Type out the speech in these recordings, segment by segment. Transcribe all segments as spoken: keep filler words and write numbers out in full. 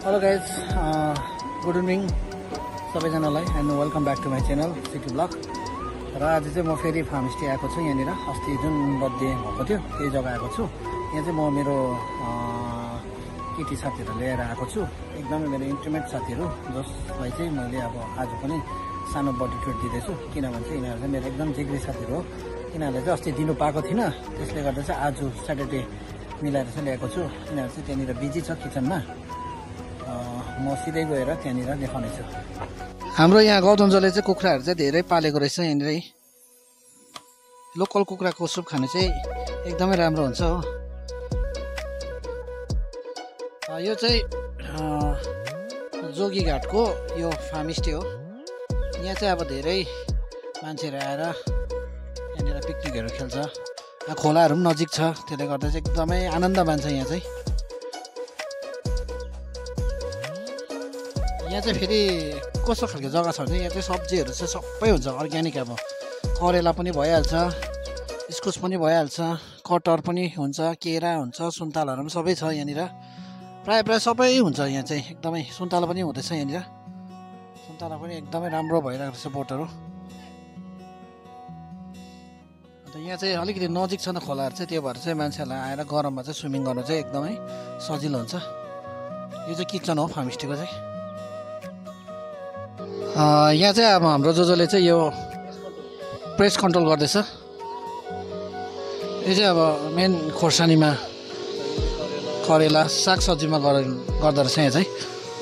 Hello guys, uh, good evening सबैजनालाई and welcome back to my channel city blog. र आज चाहिँ म फेरि फार्म स्टे आएको छु। यहाँनिर अस्ति जुन बर्थडे भएको थियो त्यही जग्गा आएको छु। यहाँ चाहिँ म मेरो केटी साथीहरू लिएर आएको छु, एकदमै मेरो इन्टिमेट साथीहरू, जसलाई चाहिँ मैले अब आज पनि सानो बर्थडे ट्रिट दिँदैछु। किनभने चाहिँ यिनीहरू चाहिँ मेरो एकदम जिग्री साथीहरू हो। यिनीहरूले चाहिँ अस्ति दिनु पाएको थिइनँ, त्यसले गर्दा चाहिँ आज स्याटरडे मिलाएर चाहिँ ल्याएको छु। यिनीहरू चाहिँ त्यहाँनिर बिजी छ किचनमा, म सिधै गएर त्यहाँनिर देखाउनेछु। हाम्रो यहाँ गौतमजले चाहिँ कुखुराहरू चाहिँ धेरै पालेको रहेछ। यहाँनिर लोकल कुखुराको सुप खानु चाहिँ एकदमै राम्रो हुन्छ हो। यो चाहिँ जोगीघाटको यो फार्म स्टे हो। यहाँ चाहिँ अब धेरै मान्छेहरू आएर यहाँनिर पिकनिकहरू खेल्छ। खोलाहरू पनि नजिक छ, त्यसले गर्दा चाहिँ एकदमै आनन्द मान्छ। यहाँ चाहिँ यहाँ चाहिँ फेरि कस्तो खालको जग्गा छ भने यहाँ चाहिँ सब्जीहरू चाहिँ सबै हुन्छ अर्ग्यानिक। अब करेला पनि भइहाल्छ, इस्कुस पनि भइहाल्छ, कटहर पनि हुन्छ, केरा हुन्छ, सुन्तलाहरू पनि सबै छ यहाँनिर। प्रायः प्रायः सबै हुन्छ यहाँ चाहिँ, एकदमै सुन्तला पनि हुँदैछ यहाँनिर। सुन्तला पनि एकदमै राम्रो भइरहेको छ बोटहरू। अन्त यहाँ चाहिँ अलिकति नजिक छ न खोलाहरू चाहिँ, त्यो भएर चाहिँ मान्छेहरूलाई आएर गरममा चाहिँ स्विमिङ गर्नु चाहिँ एकदमै सजिलो हुन्छ। यो चाहिँ किचन हो फार्म स्टेको चाहिँ। यहाँ चाहिँ अब हाम्रो जो जसले चाहिँ यो प्रेस कन्ट्रोल गर्दैछ। यो चाहिँ अब मेन खोर्सानीमा करेला सागसब्जीमा गर्दो रहेछ यहाँ चाहिँ।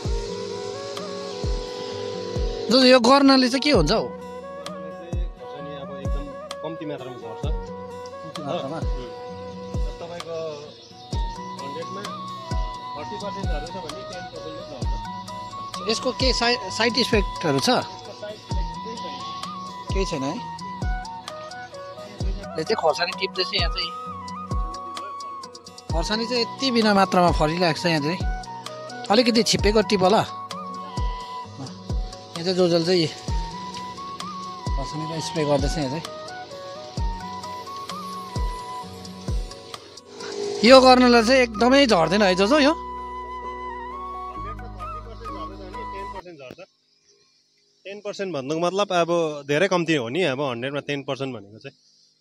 जो यो गर्नाले चाहिँ के हुन्छ हौ? खोर्सानी अब एकदम कम्ती मात्रामा झर्छ। तपाईँको हन्ड्रेडमा थर्टी पर्सेन्ट झर्छ भने टेन पर्सेन्ट झर्छ। यसको के साइ साइड इफेक्टहरू छ? केही छैन है। यो चाहिँ खोर्सानी टिप्दैछ यहाँ चाहिँ। खोर्सानी चाहिँ यति बिना मात्रामा फरिरहेको छ यहाँ चाहिँ, अलिकति छिप्पेको टिप होला। यहाँ चाहिँ जोजल चाहिँ खोर्सानीलाई स्प्रे गर्दैछ यहाँ चाहिँ। यो गर्नलाई चाहिँ एकदमै झर्दैन है जोजो? यो टेन पर्सेन्ट भन्नुको मतलब अब धेरै कम्ती हो नि। अब हन्ड्रेडमा टेन पर्सेन्ट भनेको चाहिँ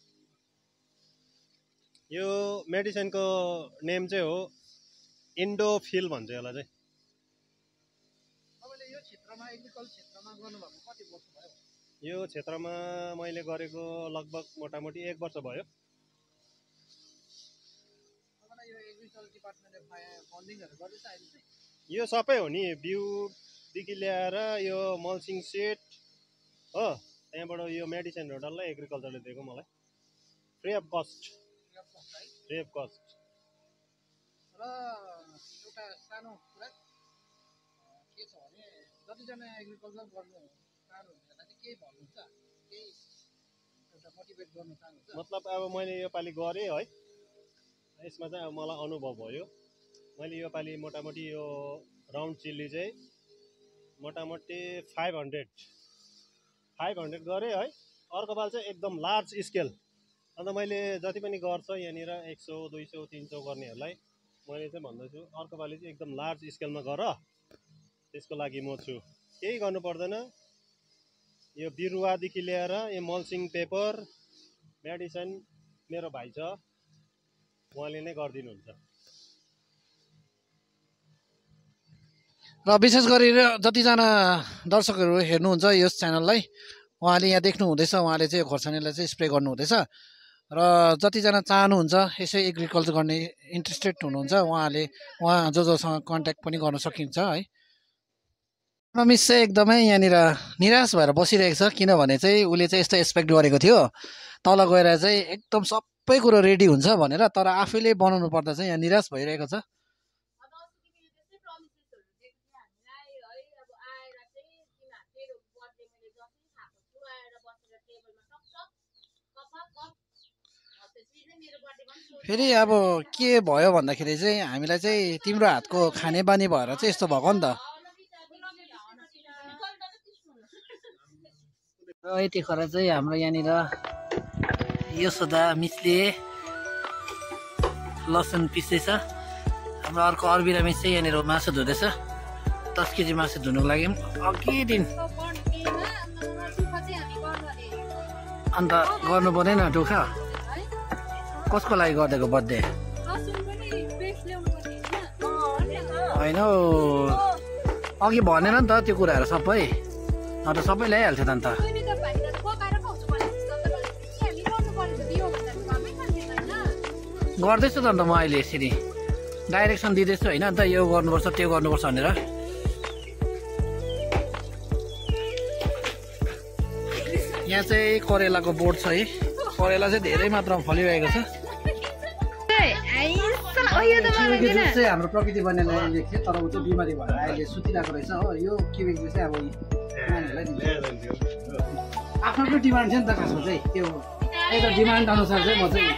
यो मेडिसिनको नेम चाहिँ हो इन्डोफिल भन्छ यसलाई चाहिँ। तपाईँले यो क्षेत्रमा एग्रिकल्चर क्षेत्रमा गर्नुभएको कति वर्ष भयो? यो क्षेत्रमा मैले गरेको लगभग मोटामोटी एक वर्ष भयो। तपाईँलाई यो एग्रिकल्चर डिपार्टमेन्टले फन्डिङहरू गर्दैछ अहिले चाहिँ? यो सबै हो नि, बिउदेखि ल्याएर यो मल्चिङ सेट हो, त्यहाँबाट यो मेडिसिनहरू डल्लै एग्रिकल्चरले दिएको मलाई free of cost. Free of cost. र एउटा सानो कुरा के छ भने जतिजना एग्रिकल्चर गर्नु चाहनुहुनेहरूलाई चाहिँ के भन्नुहुन्छ? केही एउटा मोटिभेट गर्नु चाहनुहुन्छ? मतलब अब मैले योपालि गरेँ है, यसमा चाहिँ अब मलाई अनुभव भयो। मैले योपालि मोटामोटी यो राउन्ड चिल्ली चाहिँ मोटामोटी फाइभ हन्ड्रेड फाइभ हन्ड्रेड गरेँ है। अर्को पाल चाहिँ एकदम लार्ज स्केल। अन्त मैले जति पनि गर्छ यहाँनिर एक सौ दुई सौ तिन सौ गर्नेहरूलाई मैले चाहिँ भन्दैछु अर्को पालि चाहिँ एकदम लार्ज स्केलमा गर। त्यसको लागि म छु, केही गर्नु पर्दैन। यो बिरुवादेखि लिएर यो मल्चिङ पेपर मेडिसिन मेरो भाइ छ, उहाँले नै गरिदिनुहुन्छ। र विशेष गरेर जतिजना दर्शकहरू हेर्नुहुन्छ यस च्यानललाई, उहाँले यहाँ देख्नु हुँदैछ, उहाँले चाहिँ खोर्सानीलाई चाहिँ स्प्रे गर्नुहुँदैछ। र जतिजना चाहनुहुन्छ यसै एग्रिकल्चर गर्ने इन्ट्रेस्टेड हुनुहुन्छ उहाँले उहाँ जो जोसँग कन्ट्याक्ट पनि गर्न सकिन्छ है। रमेश चाहिँ एकदमै यहाँनिर निराश भएर बसिरहेको छ, किनभने चाहिँ उसले चाहिँ यस्तो एक्सपेक्ट गरेको थियो तल गएर चाहिँ एकदम सबै कुरो रेडी हुन्छ भनेर, तर आफैले बनाउनु पर्दा चाहिँ यहाँ निराश भइरहेको छ। फेरि अब के भयो भन्दाखेरि चाहिँ हामीलाई चाहिँ तिम्रो हातको खाने बानी भएर चाहिँ यस्तो भएको नि त। र यतिखेर चाहिँ हाम्रो यहाँनिर यसोदा मिसले लसुन पिस्दैछ। हाम्रो अर्को अर्बिरा मिस चाहिँ यहाँनिर मासु धुँदैछ। दस केजी मासु धुनुको लागि अघि दिन अन्त गर्नु पर्दैन दुःख कसको लागि गरिदिएको बर्थडे होइन हौ अघि भनेन नि त त्यो कुराहरू सबै न त सबै ल्याइहाल्थ्यो त अन्त गर्दैछु त अन्त म अहिले यसरी डाइरेक्सन दिँदैछु होइन अन्त यो गर्नुपर्छ त्यो गर्नुपर्छ भनेर यहाँ चाहिँ करेलाको बोट छ है करेला चाहिँ धेरै मात्रामा फलिरहेको छ हाम्रो प्रकृति बन्नेले थियो तर ऊ चाहिँ बिमारी भएर अहिले सुतिरहेको रहेछ हो यो किविक चाहिँ अब नानीहरूलाई दिन्छ आफ्नो आफ्नो डिमान्ड थियो नि त खासमा चाहिँ त्यो एउटा डिमान्ड अनुसार चाहिँ म चाहिँ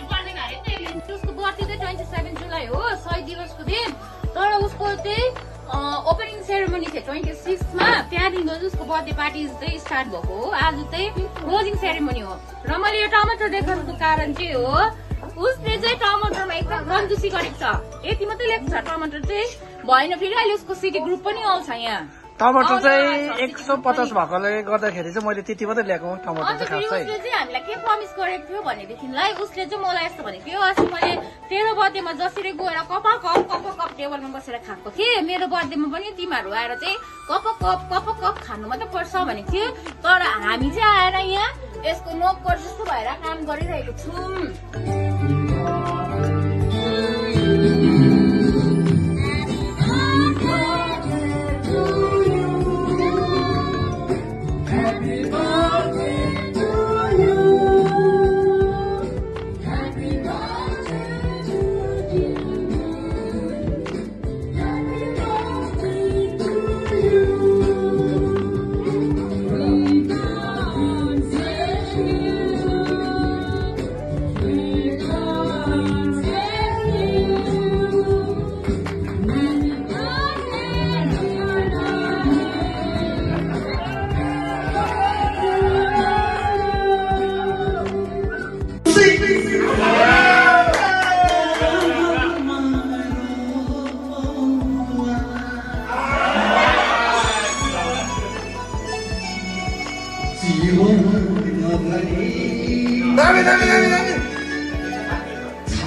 जुलाई हो सय दिवसको दिन तर उसको चाहिँ ओपनिङ सेरेमनी थियो ट्वेन्टी सिक्समा त्यहाँदेखि उसको बर्थडे पार्टी चाहिँ स्टार्ट भएको हो आज चाहिँ क्लोजिङ सेरेमनी हो र मैले यो टमाटर देखाउनुको कारण चाहिँ हो उसले चाहिँ टमाटरमा एकदम कन्जुसी गरेको छ यति मात्रै लेख्छ टमाटर चाहिँ भएन फेरि अहिले उसको सिटी ग्रुप पनि आउँछ यहाँ टमाटर चाहिँ एक सौ पचास भएकोले गर्दाखेरि चाहिँ मैले त्यति मात्रै ल्याएको टमाटर चाहिँ खास उसले चाहिँ हामीलाई के प्रमिस गरेको थियो भनेदेखिलाई उसले चाहिँ मलाई यस्तो भनेको थियो अस्ति मैले तेरो बर्थडेमा जसरी गएर कप कप कप कप टेबलमा बसेर खाएको थिएँ मेरो बर्थडेमा पनि तिमीहरू आएर चाहिँ कप कप कप कप खानु मात्रै पर्छ भनेको थियो तर हामी चाहिँ आएर यहाँ यसको नोकर जस्तो भएर काम गरिरहेको छौँ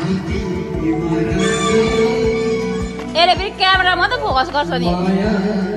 यसले फेरि क्यामेरा मात्रै फोकस गर्छ नि